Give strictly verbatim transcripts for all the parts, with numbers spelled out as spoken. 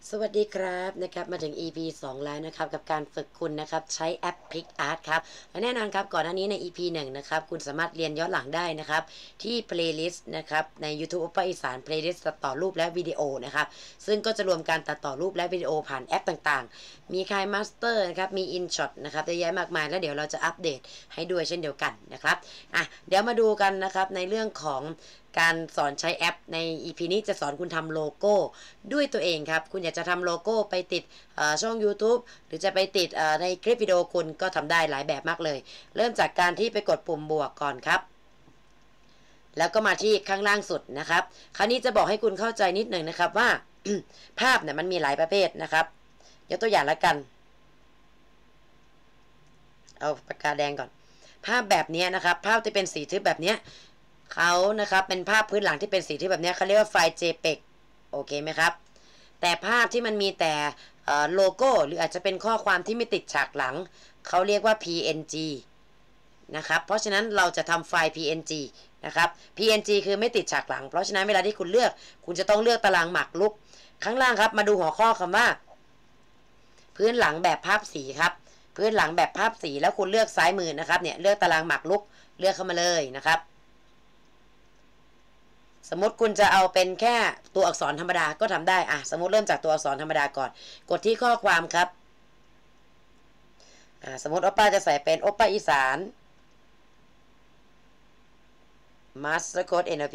สวัสดีครับนะครับมาถึง อี พี สองแล้วนะครับกับการฝึกคุณนะครับใช้แอป PicArt ครับและแน่นอนครับก่อนหน้านี้ใน อี พี หนึ่งนะครับคุณสามารถเรียนย้อนหลังได้นะครับที่ playlist นะครับใน YouTube โอปป้าอีสาน playlist ตัดต่อรูปและวิดีโอนะครับซึ่งก็จะรวมการตัดต่อรูปและวิดีโอผ่านแอปต่างๆมีคายมาสเตอร์นะครับมี InShot นะครับเยอะแยะมากมายแล้วเดี๋ยวเราจะอัปเดตให้ด้วยเช่นเดียวกันนะครับอ่ะเดี๋ยวมาดูกันนะครับในเรื่องของการสอนใช้แอปใน อี พี นี้จะสอนคุณทำโลโก้ด้วยตัวเองครับคุณอยากจะทำโลโก้ไปติดช่อง YouTube หรือจะไปติดในคลิปวิดีโอคุณก็ทำได้หลายแบบมากเลยเริ่มจากการที่ไปกดปุ่มบวกก่อนครับแล้วก็มาที่ข้างล่างสุดนะครับคราวนี้จะบอกให้คุณเข้าใจนิดหนึ่งนะครับว่า ภาพเนี่ยมันมีหลายประเภทนะครับยกตัวอย่างละกันเอาปากกาแดงก่อนภาพแบบนี้นะครับภาพที่เป็นสีทึบแบบนี้เขานะครับเป็นภาพพื้นหลังที่เป็นสีทึบแบบนี้เขาเรียกว่าไฟล์ JPEG โอเคไหมครับแต่ภาพที่มันมีแต่โลโก้หรืออาจจะเป็นข้อความที่ไม่ติดฉากหลังเขาเรียกว่า พี เอ็น จี นะครับเพราะฉะนั้นเราจะทำไฟล์ พี เอ็น จี นะครับ พี เอ็น จี คือไม่ติดฉากหลังเพราะฉะนั้นเวลาที่คุณเลือกคุณจะต้องเลือกตารางหมากรุกข้างล่างครับมาดูหัวข้อคำว่าพื้นหลังแบบภาพสีครับพื้นหลังแบบภาพสีแล้วคุณเลือกซ้ายมือนะครับเนี่ยเลือกตารางหมากรุกเลือกเข้ามาเลยนะครับสมมติคุณจะเอาเป็นแค่ตัวอักษรธรรมดาก็ทำได้อ่ะสมมติเริ่มจากตัวอักษรธรรมดาก่อนกดที่ข้อความครับอ่าสมมติโอป้าจะใส่เป็นโอป้าอีสานมาสเตอร์โค้ด เอ็น แอล พี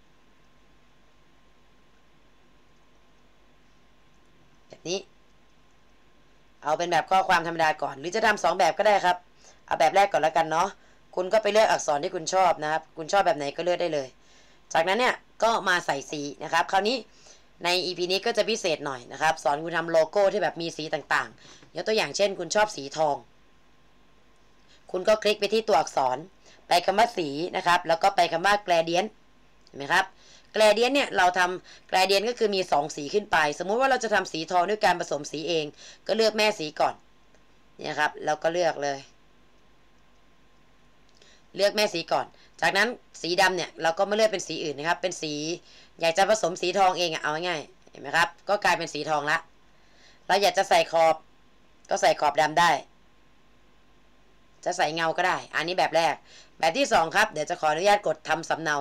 แบบนี้เอาเป็นแบบข้อความธรรมดาก่อนหรือจะทำสองแบบก็ได้ครับเอาแบบแรกก่อนแล้วกันเนาะคุณก็ไปเลือกอักษรที่คุณชอบนะครับคุณชอบแบบไหนก็เลือกได้เลยจากนั้นเนี่ยก็มาใส่สีนะครับคราวนี้ใน อี พี นี้ก็จะพิเศษหน่อยนะครับสอนคุณทำโลโก้ที่แบบมีสีต่างๆยกตัวอย่างเช่นคุณชอบสีทองคุณก็คลิกไปที่ตัวอักษรไปคำว่าสีนะครับแล้วก็ไปคำว่า gradient เห็นไหมครับ gradient เนี่ยเราทำ gradient ก็คือมีสองสีขึ้นไปสมมุติว่าเราจะทำสีทองด้วยการผสมสีเองก็เลือกแม่สีก่อนเนี่ยครับแล้วก็เลือกเลยเลือกแม่สีก่อนจากนั้นสีดำเนี่ยเราก็ไม่เลือกเป็นสีอื่นนะครับเป็นสีอยากจะผสมสีทองเองอะเอาง่ายๆเห็นไหมครับก็กลายเป็นสีทองละเราอยากจะใส่ขอบก็ใส่ขอบดำได้จะใส่เงาก็ได้อันนี้แบบแรกแบบที่สองครับเดี๋ยวจะขออนุญาตกดทำสำเนา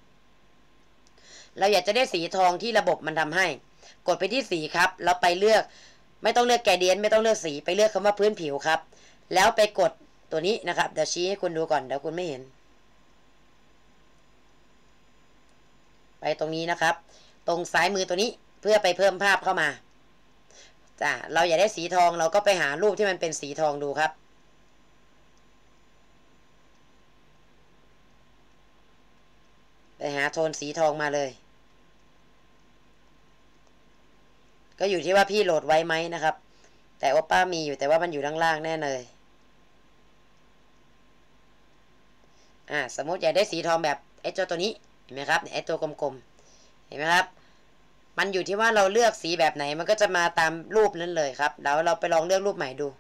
เราอยากจะได้สีทองที่ระบบมันทำให้กดไปที่สีครับแล้วไปเลือกไม่ต้องเลือกแกเดียนไม่ต้องเลือกสีไปเลือกคำว่าพื้นผิวครับแล้วไปกดตัวนี้นะครับเดี๋ยวชี้ให้คุณดูก่อนเดี๋ยวคุณไม่เห็นไปตรงนี้นะครับตรงซ้ายมือตัวนี้เพื่อไปเพิ่มภาพเข้ามาจ้ะเราอยากได้สีทองเราก็ไปหารูปที่มันเป็นสีทองดูครับไปหาโทนสีทองมาเลยก็อยู่ที่ว่าพี่โหลดไว้ไหมนะครับแต่ว่าป้ามีอยู่แต่ว่ามันอยู่ด้านล่างแน่เลยอ่าสมมติอยากได้สีทองแบบไอ้เจ้าตัวนี้เห็นไหมครับไอ้ตัวกลมๆเห็นไหมครับมันอยู่ที่ว่าเราเลือกสีแบบไหนมันก็จะมาตามรูปนั้นเลยครับแล้วเราไปลองเลือกรูปใหม่ดู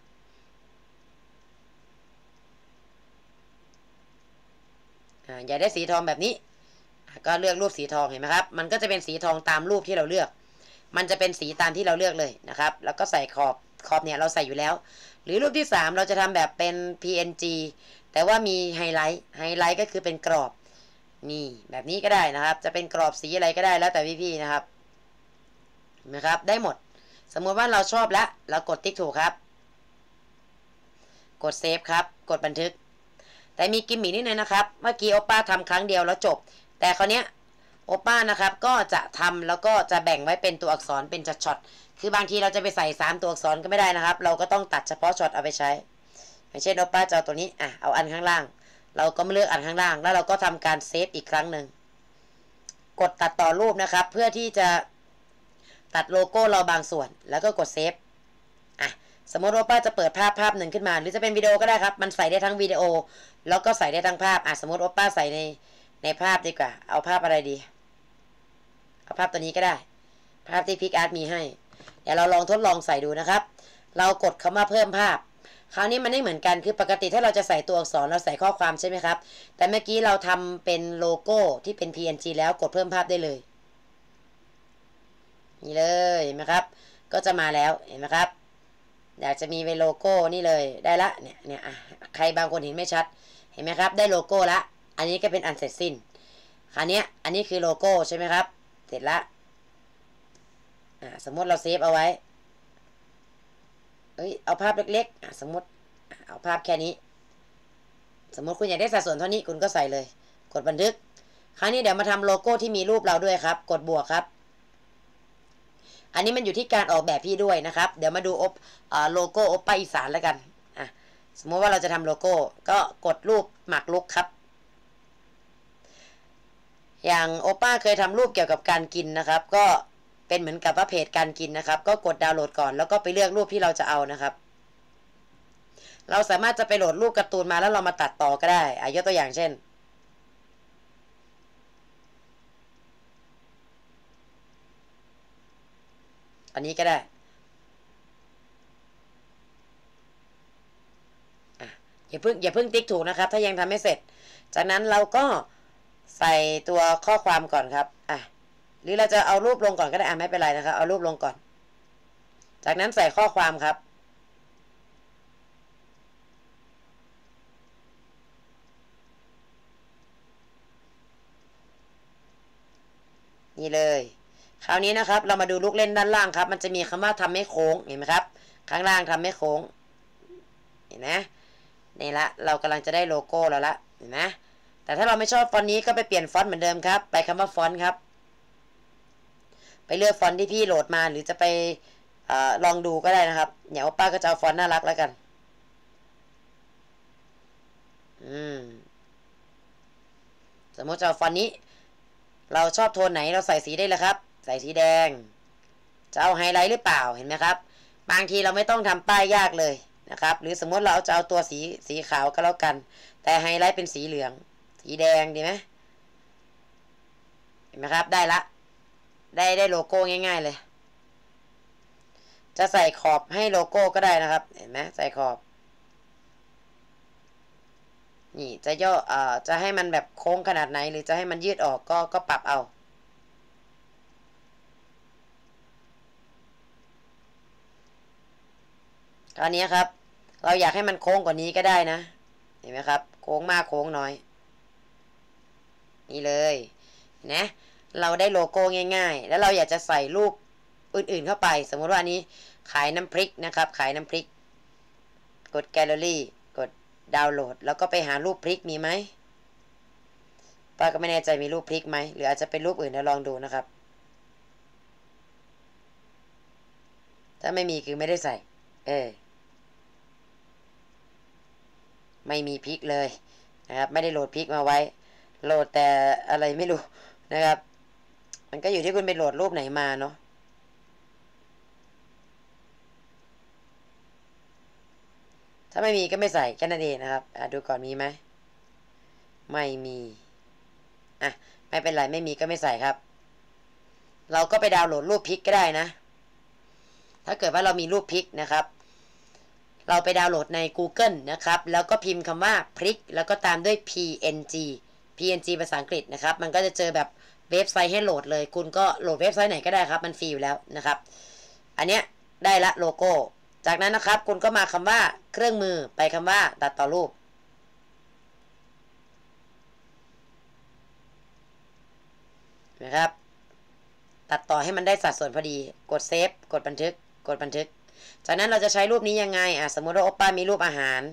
อ่าอยากได้สีทองแบบนี้ก็เลือกรูปสีทองเห็นไหมครับมันก็จะเป็นสีทองตามรูปที่เราเลือกมันจะเป็นสีตามที่เราเลือกเลยนะครับแล้วก็ใส่ขอบขอบเนี่ยเราใส่อยู่แล้วหรือรูปที่สามเราจะทำแบบเป็น พี เอ็น จี แต่ว่ามีไฮไลท์ไฮไลท์ก็คือเป็นกรอบนี่แบบนี้ก็ได้นะครับจะเป็นกรอบสีอะไรก็ได้แล้วแต่พี่ๆนะครับนะครับได้หมดสมมติว่าเราชอบแล้วเรากดติ๊กถูกครับกดเซฟครับกดบันทึกแต่มีกิมมิคนิดนึงนะครับเมื่อกี้โอป้าทำครั้งเดียวแล้วจบแต่คราวเนี้ยโอป้านะครับก็จะทำแล้วก็จะแบ่งไว้เป็นตัวอักษรเป็นช็อตๆคือบางทีเราจะไปใส่สามตัวอักษรก็ไม่ได้นะครับเราก็ต้องตัดเฉพาะช็อตเอาไปใช้อย่างเช่นโอป้าจะเอาตัวนี้อ่ะเอาอันข้างล่างเราก็ไม่เลือกอันข้างล่างแล้วเราก็ทำการเซฟอีกครั้งหนึ่งกดตัดต่อรูปนะครับเพื่อที่จะตัดโลโก้เราบางส่วนแล้วก็กดเซฟอ่ะสมมติว่าป้าจะเปิดภาพภาพหนึ่งขึ้นมาหรือจะเป็นวิดีโอก็ได้ครับมันใส่ได้ทั้งวิดีโอแล้วก็ใส่ได้ทั้งภาพอ่ะสมมติว่าป้าใส่ในในภาพดีกว่าเอาภาพอะไรดีเอาภาพตัวนี้ก็ได้ภาพที่ PicArt มีให้เดี๋ยวเราลองทดลองใส่ดูนะครับเรากดคำว่าเพิ่มภาพคราวนี้มันไม่เหมือนกันคือปกติถ้าเราจะใส่ตัวอักษรเราใส่ข้อความใช่ไหมครับแต่เมื่อกี้เราทำเป็นโลโก้ที่เป็น พี เอ็น จี แล้วกดเพิ่มภาพได้เลยนี่เลยเห็นไหมครับก็จะมาแล้วเห็นไหมครับอยากจะมีเป็นโลโก้นี่เลยได้ละเนี่ยเนี่ยใครบางคนเห็นไม่ชัดเห็นไหมครับได้โลโก้ละอันนี้ก็เป็นอันเสร็จสิ้นคราวนี้อันนี้คือโลโก้ใช่ไหมครับเสร็จละสมมติเราเซฟเอาไว้เอ้ยเอาภาพเล็กๆสมมติเอาภาพแค่นี้สมมติคุณอยากได้สัดส่วนเท่านี้คุณก็ใส่เลยกดบันทึกคราวนี้เดี๋ยวมาทำโลโก้ที่มีรูปเราด้วยครับกดบวกครับอันนี้มันอยู่ที่การออกแบบพี่ด้วยนะครับเดี๋ยวมาดูอบโลโก้โอป้าอีสานแล้วกันอ่ะสมมติว่าเราจะทำโลโก้ก็กดรูปหมากรุกครับอย่างโอป้าเคยทำรูปเกี่ยวกับการกินนะครับก็เป็นเหมือนกับว่าเพจการกินนะครับก็กดดาวน์โหลดก่อนแล้วก็ไปเลือกรูปที่เราจะเอานะครับเราสามารถจะไปโหลดรูปการ์ตูนมาแล้วเรามาตัดต่อก็ได้อ่ะยกตัวอย่างเช่นอันนี้ก็ได้อ่ะอย่าเพิ่งอย่าเพิ่งติ๊กถูกนะครับถ้ายังทำไม่เสร็จจากนั้นเราก็ใส่ตัวข้อความก่อนครับอ่ะหรือเราจะเอารูปลงก่อนก็ได้อ่ะไม่เป็นไรนะครับเอารูปลงก่อนจากนั้นใส่ข้อความครับนี่เลยคราวนี้นะครับเรามาดูลูกเล่นด้านล่างครับมันจะมีคำว่าทำให้โค้งเห็นไหมครับข้างล่างทำให้โค้งเห็นไหมนี่ละเรากำลังจะได้โลโก้แล้วละเห็นไหมแต่ถ้าเราไม่ชอบฟอนต์นี้ก็ไปเปลี่ยนฟอนต์เหมือนเดิมครับไปคำว่าฟอนต์ครับไปเลือกฟอนต์ที่พี่โหลดมาหรือจะไปอลองดูก็ได้นะครับเดี๋ยวป้าก็จะเอาฟอนต์น่ารักแล้วกันอืมสมมติจะเอาฟอนต์นี้เราชอบโทนไหนเราใส่สีได้เลยครับใส่สีแดงจะเอาไฮไลท์หรือเปล่าเห็นไหมครับบางทีเราไม่ต้องทำป้ายยากเลยนะครับหรือสมมติเราจะเอาตัวสีสีขาวก็แล้วกันแต่ไฮไลท์เป็นสีเหลืองสีแดงดีไหมเห็นไหมครับได้ละได้ได้โลโก้ง่ายๆเลยจะใส่ขอบให้โลโก้ก็ได้นะครับเห็นไหมใส่ขอบนี่จะย่ออ่าจะให้มันแบบโค้งขนาดไหนหรือจะให้มันยืดออกก็ก็ปรับเอาคราวนี้ครับเราอยากให้มันโค้งกว่านี้ก็ได้นะเห็นไหมครับโค้งมากโค้งน้อยนี่เลยนะเราได้โลโก้ง่ายๆแล้วเราอยากจะใส่รูปอื่นๆเข้าไปสมมติว่าอันนี้ขายน้ำพริกนะครับขายน้ำพริกกดแกลเลอรี่กดดาวน์โหลดแล้วก็ไปหารูปพริกมีไหมป้าก็ไม่แน่ใจมีรูปพริกไหมหรืออาจจะเป็นรูปอื่นนะลองดูนะครับถ้าไม่มีคือไม่ได้ใส่เออไม่มีพริกเลยนะครับไม่ได้โหลดพริกมาไว้โหลดแต่อะไรไม่รู้นะครับมันก็อยู่ที่คุณไปโหลดรูปไหนมาเนาะถ้าไม่มีก็ไม่ใส่แค่นั้นเองนะครับอ่ะดูก่อนมีไหมไม่มีอ่ะไม่เป็นไรไม่มีก็ไม่ใส่ครับเราก็ไปดาวน์โหลดรูปพริกก็ได้นะถ้าเกิดว่าเรามีรูปพริกนะครับเราไปดาวน์โหลดใน Google นะครับแล้วก็พิมพ์คำว่าพริกแล้วก็ตามด้วย พี เอ็น จี พี เอ็น จี ภาษาอังกฤษนะครับมันก็จะเจอแบบเว็บไซต์ให้โหลดเลยคุณก็โหลดเว็บไซต์ไหนก็ได้ครับมันฟรีอยู่แล้วนะครับอันเนี้ยได้ละโลโก้จากนั้นนะครับคุณก็มาคำว่าเครื่องมือไปคำว่าตัดต่อรูปนะครับตัดต่อให้มันได้สัดส่วนพอดีกดเซฟกดบันทึกกดบันทึกจากนั้นเราจะใช้รูปนี้ยังไงอ่ะสมมติว่าโอป้ามีรูปอาหาร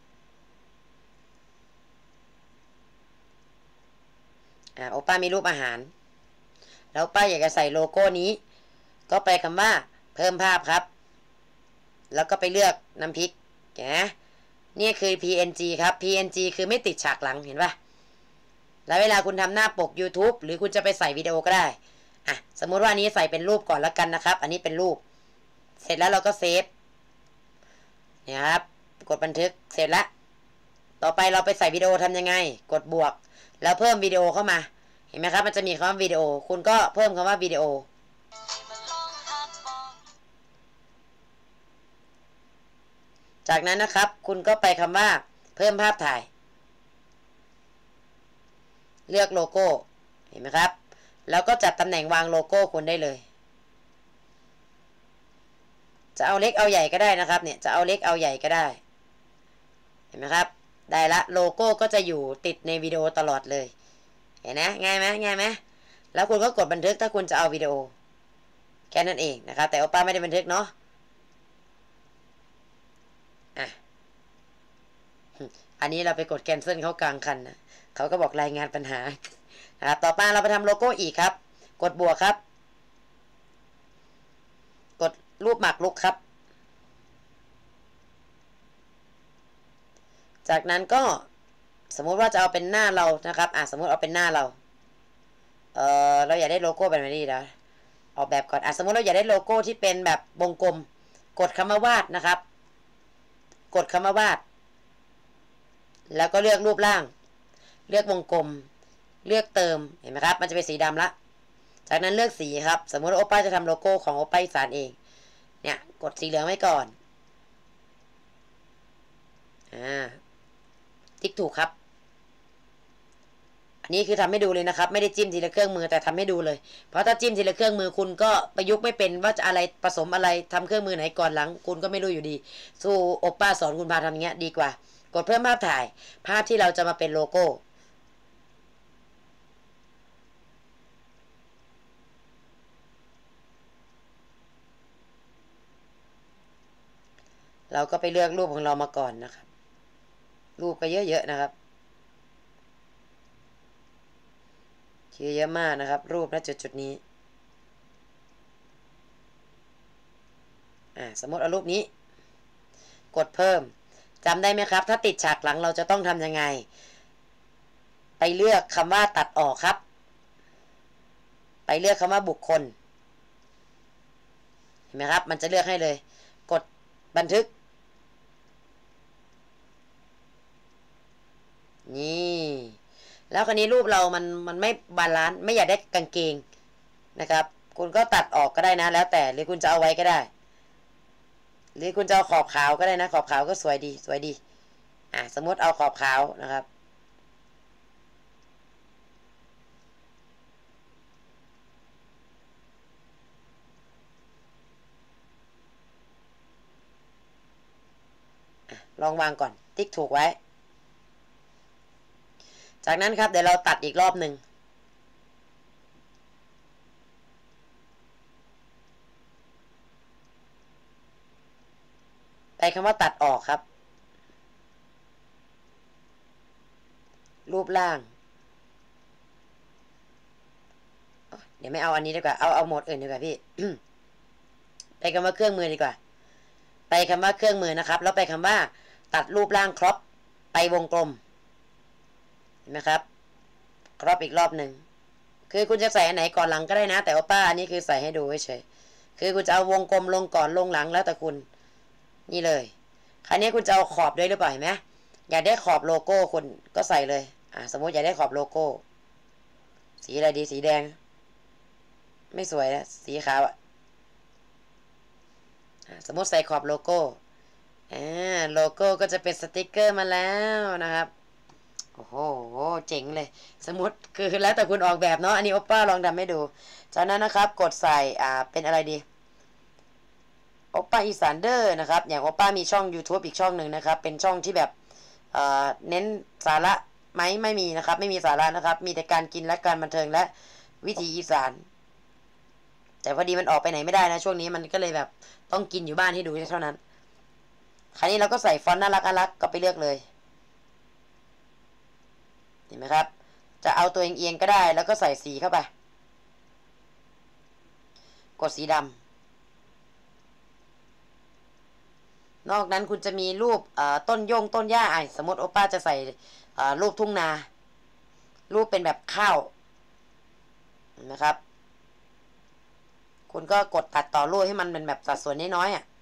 อ่ะโอป้ามีรูปอาหารแล้วป้าอยากจะใส่โลโก้นี้ก็ไปคำว่าเพิ่มภาพครับแล้วก็ไปเลือกน้ำพริกนะนี่คือ พี เอ็น จี ครับ พี เอ็น จี คือไม่ติดฉากหลังเห็นปะแล้วเวลาคุณทำหน้าปก YouTube หรือคุณจะไปใส่วิดีโอก็ได้อ่ะสมมุติว่าอันนี้ใส่เป็นรูปก่อนแล้วกันนะครับอันนี้เป็นรูปเสร็จแล้วเราก็เซฟเนี่ยครับกดบันทึกเสร็จแล้วต่อไปเราไปใส่วิดีโอทำยังไงกดบวกแล้วเพิ่มวิดีโอเข้ามาเห็นไหมครับมันจะมีคำว่าวิดีโอคุณก็เพิ่มคำว่าวิดีโอจากนั้นนะครับคุณก็ไปคำว่าเพิ่มภาพถ่ายเลือกโลโก้เห็นไหมครับแล้วก็จัดตำแหน่งวางโลโก้คุณได้เลยจะเอาเล็กเอาใหญ่ก็ได้นะครับเนี่ยจะเอาเล็กเอาใหญ่ก็ได้เห็นไหมครับได้ละโลโก้ก็จะอยู่ติดในวิดีโอตลอดเลยเห็นนะง่ายไหมง่ายไหมแล้วคุณก็กดบันทึกถ้าคุณจะเอาวิดีโอแค่นั้นเองนะครับแต่โอป้าไม่ได้บันทึกเนาะอ่ะอันนี้เราไปกดแคนเซิลเขากลางคันนะเขาก็บอกรายงานปัญหานะครับต่อมาเราไปทำโลโก้อีกครับกดบวกครับกดรูปหมากรุกครับจากนั้นก็สมมุติว่าจะเอาเป็นหน้าเรานะครับอ่ะสมมุติเอาเป็นหน้าเราเออเราอยากได้โลโก้แบบไหนดีนะออกแบบก่อนอ่ะสมมุติเราอยากได้โลโก้ที่เป็นแบบวงกลมกดคำว่าวาดนะครับกดคำว่าวาดแล้วก็เลือกรูปร่างเลือกวงกลมเลือกเติมเห็นไหมครับมันจะเป็นสีดำละจากนั้นเลือกสีครับสมมติว่าโอป้าจะทำโลโก้ของโอป้าอีสานเองเนี่ยกดสีเหลืองไว้ก่อนอ่าติ๊กถูกครับอันนี้คือทำให้ดูเลยนะครับไม่ได้จิ้มทีละเครื่องมือแต่ทำให้ดูเลยเพราะถ้าจิ้มทีละเครื่องมือคุณก็ประยุกต์ไม่เป็นว่าจะอะไรผสมอะไรทำเครื่องมือไหนก่อนหลังคุณก็ไม่รู้อยู่ดีสู้โอป้าสอนคุณพาทำอย่างเงี้ยดีกว่ากดเพิ่มภาพถ่ายภาพที่เราจะมาเป็นโลโก้เราก็ไปเลือกรูปของเรามาก่อนนะครับรูปก็เยอะๆนะครับเยอะมากนะครับรูปณจุดจุดนี้อ่าสมมติเอารูปนี้กดเพิ่มจำได้ไหมครับถ้าติดฉากหลังเราจะต้องทำยังไงไปเลือกคำว่าตัดออกครับไปเลือกคำว่าบุคคลเห็นไหมครับมันจะเลือกให้เลยกดบันทึกนี่แล้วคราวนี้รูปเรามันมันไม่บาลานซ์ไม่อยากได้กางเกงนะครับคุณก็ตัดออกก็ได้นะแล้วแต่หรือคุณจะเอาไว้ก็ได้หรือคุณจะเอาขอบขาวก็ได้นะขอบขาวก็สวยดีสวยดีอ่ะสมมติเอาขอบขาวนะครับลองวางก่อนติ๊กถูกไว้จากนั้นครับเดี๋ยวเราตัดอีกรอบหนึ่งไปคำว่าตัดออกครับรูปร่างเดี๋ยวไม่เอาอันนี้ดีกว่าเอาเอาโหมดอื่นดีกว่าพี่ ไปคำว่าเครื่องมือดีกว่าไปคำว่าเครื่องมือนะครับแล้วไปคำว่าตัดรูปร่างครอปไปวงกลมเห็นไหมครับครอปอีกรอบหนึ่งคือคุณจะใส่อันไหนก่อนหลังก็ได้นะแต่ว่าป้าอันนี้คือใส่ให้ดูเฉยคือคุณจะเอาวงกลมลงก่อนลงหลังแล้วแต่คุณนี่เลยคราวนี้คุณจะเอาขอบด้วยหรือเปล่าเห็นไหมอยากได้ขอบโลโก้คุณก็ใส่เลยอ่าสมมติอยากได้ขอบโลโก้สีอะไรดีสีแดงไม่สวยนะสีขาวอ่ะสมมติใส่ขอบโลโก้อ่าโลโก้ก็จะเป็นสติกเกอร์มาแล้วนะครับโอ้โหเจ๋งเลยสมมติคือแล้วแต่คุณออกแบบเนาะอันนี้โอป้าลองทำให้ดูจากนั้นนะครับกดใส่อ่าเป็นอะไรดีโอป้าอีสานเดอร์นะครับอย่างโอป้ามีช่อง YouTube อีกช่องหนึ่งนะครับเป็นช่องที่แบบเอ่อเน้นสาระไหมไม่มีนะครับไม่มีสาระนะครับมีแต่การกินและการบันเทิงและวิถีอีสานแต่พอดีมันออกไปไหนไม่ได้นะช่วงนี้มันก็เลยแบบต้องกินอยู่บ้านให้ดูเท่านั้นคราวนี้เราก็ใส่ฟอนต์น่ารักน่ารักก็ไปเลือกเลยเห็นไหมครับจะเอาตัวเอียงๆก็ได้แล้วก็ใส่สีเข้าไปกดสีดำนอกนั้นคุณจะมีรูปต้นโยงต้นหญ้าไอสมมติโอป้าจะใส่รูปทุ่งนารูปเป็นแบบข้าวเห็นไหมครับคุณก็กดตัดต่อรูปให้มันเป็นแบบสัดส่วนน้อยๆอ่ะ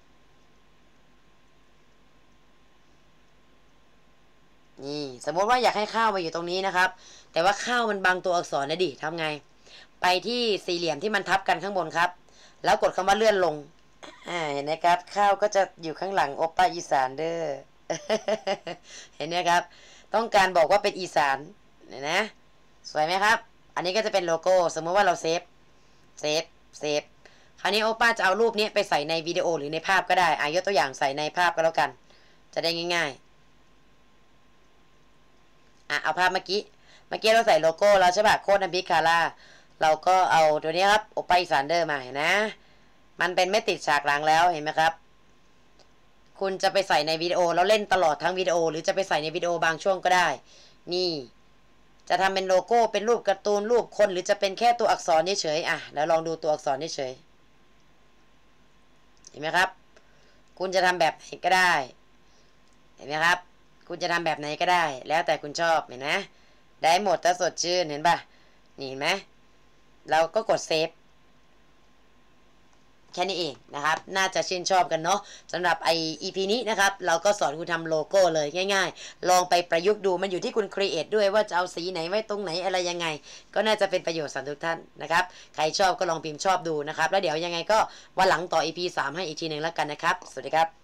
นี่สมมติว่าอยากให้ข้าวมาอยู่ตรงนี้นะครับแต่ว่าข้าวมันบังตัวอักษรนะดิทำไงไปที่สี่เหลี่ยมที่มันทับกันข้างบนครับแล้วกดคำว่าเลื่อนลงอ่าเห็นไหมครับข้าวก็จะอยู่ข้างหลังโอป้าอีสานเด้อ เห็นไหมครับต้องการบอกว่าเป็นอีสานเนี่ยนะสวยไหมครับอันนี้ก็จะเป็นโลโก้สมมติว่าเราเซฟเซฟเซฟคราวนี้โอป้าจะเอารูปนี้ไปใส่ในวิดีโอหรือในภาพก็ได้อายกตัวอย่างใส่ในภาพก็แล้วกันจะได้ง่ายๆอ่ะเอาภาพเมื่อกี้เมื่อกี้เราใส่โลโก้แล้วใช่ป่ะโค้ดน้ำพริกคาร่าเราก็เอาตัวนี้ครับโอป้าอีสานเดอร์มาเห็นนะมันเป็นไม่ติดฉากหลังแล้วเห็นไหมครับคุณจะไปใส่ในวิดีโอแล้วเล่นตลอดทั้งวิดีโอหรือจะไปใส่ในวิดีโอบางช่วงก็ได้นี่จะทำเป็นโลโก้เป็นรูปการ์ตูนรูปคนหรือจะเป็นแค่ตัวอักษรเฉยๆอ่ะแล้วลองดูตัวอักษรเฉยๆเห็นไหมครับคุณจะทำแบบไหนก็ได้เห็นไหมครับคุณจะทำแบบไหนก็ได้แล้วแต่คุณชอบเห็นนะได้หมดถ้าสดชื่นเห็นป่ะนี่เห็นไหมเราก็กดเซฟแค่นี้เองนะครับน่าจะชื่นชอบกันเนาะสำหรับไอ อี พี นี้นะครับเราก็สอนคุณทำโลโก้เลยง่ายๆลองไปประยุกต์ดูมันอยู่ที่คุณครีเอทด้วยว่าจะเอาสีไหนไว้ตรงไหนอะไรยังไงก็น่าจะเป็นประโยชน์สำหรับทุกท่านนะครับใครชอบก็ลองพิมพ์ชอบดูนะครับแล้วเดี๋ยวยังไงก็วันหลังต่อ อี พี สามให้อีกทีหนึ่งแล้วกันนะครับสวัสดีครับ